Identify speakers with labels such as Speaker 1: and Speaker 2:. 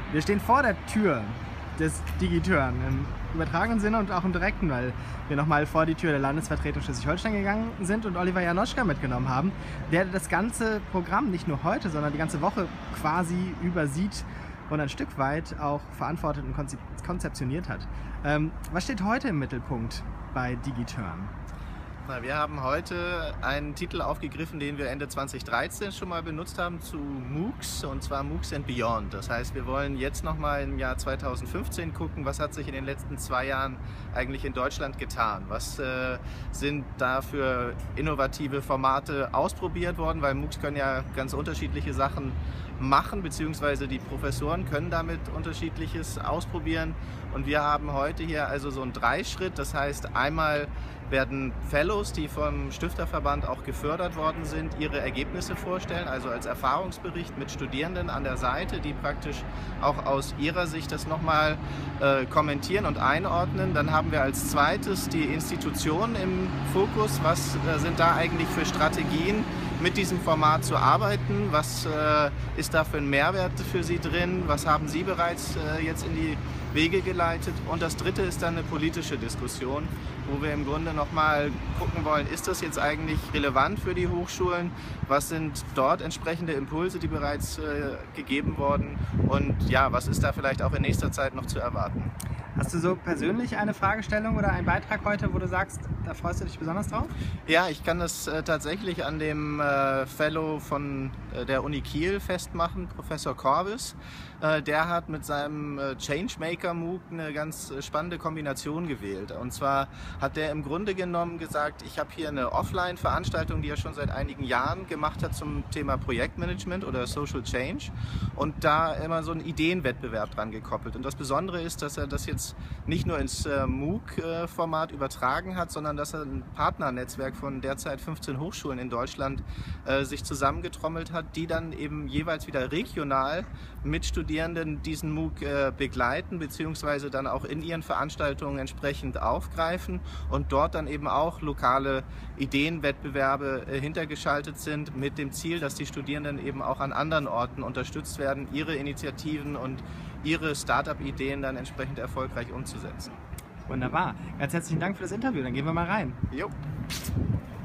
Speaker 1: Wir stehen vor der Tür des Digiturn im übertragenen Sinne und auch im direkten, weil wir nochmal vor die Tür der Landesvertretung Schleswig-Holstein gegangen sind und Oliver Janoschka mitgenommen haben, der das ganze Programm nicht nur heute, sondern die ganze Woche quasi übersieht und ein Stück weit auch verantwortet und konzeptioniert hat. Was steht heute im Mittelpunkt bei Digiturn?
Speaker 2: Na, wir haben heute einen Titel aufgegriffen, den wir Ende 2013 schon mal benutzt haben zu MOOCs, und zwar MOOCs and Beyond. Das heißt, wir wollen jetzt nochmal im Jahr 2015 gucken, was hat sich in den letzten 2 Jahren eigentlich in Deutschland getan. Was sind da für innovative Formate ausprobiert worden, weil MOOCs können ja ganz unterschiedliche Sachen machen, beziehungsweise die Professoren können damit Unterschiedliches ausprobieren. Und wir haben heute hier also so einen Dreischritt. Das heißt, einmal werden Fellows, die vom Stifterverband auch gefördert worden sind, ihre Ergebnisse vorstellen, also als Erfahrungsbericht mit Studierenden an der Seite, die praktisch auch aus ihrer Sicht das nochmal kommentieren und einordnen. Dann haben wir als zweites die Institutionen im Fokus. Was sind da eigentlich für Strategien, mit diesem Format zu arbeiten? Was ist da für ein Mehrwert für Sie drin? Was haben Sie bereits jetzt in die Wege geleitet? Und das dritte ist dann eine politische Diskussion, wo wir im Grunde nochmal gucken wollen, ist das jetzt eigentlich relevant für die Hochschulen? Was sind dort entsprechende Impulse, die bereits gegeben wurden? Und ja, was ist da vielleicht auch in nächster Zeit noch zu erwarten?
Speaker 1: Hast du so persönlich eine Fragestellung oder einen Beitrag heute, wo du sagst, da freust du dich besonders drauf?
Speaker 2: Ja, ich kann das tatsächlich an dem Fellow von der Uni Kiel festmachen, Professor Corvis. Der hat mit seinem Changemaker MOOC eine ganz spannende Kombination gewählt. Und zwar hat der im Grunde genommen gesagt, ich habe hier eine Offline-Veranstaltung, die er schon seit einigen Jahren gemacht hat zum Thema Projektmanagement oder Social Change, und da immer so einen Ideenwettbewerb dran gekoppelt. Und das Besondere ist, dass er das jetzt nicht nur ins MOOC-Format übertragen hat, sondern dass er ein Partnernetzwerk von derzeit 15 Hochschulen in Deutschland sich zusammengetrommelt hat, die dann eben jeweils wieder regional mit Studierenden diesen MOOC begleiten, beziehungsweise dann auch in ihren Veranstaltungen entsprechend aufgreifen und dort dann eben auch lokale Ideenwettbewerbe hintergeschaltet sind, mit dem Ziel, dass die Studierenden eben auch an anderen Orten unterstützt werden, ihre Initiativen und ihre Start-up-Ideen dann entsprechend erfolgreich umzusetzen.
Speaker 1: Wunderbar. Ganz herzlichen Dank für das Interview. Dann gehen wir mal rein.
Speaker 2: Jo.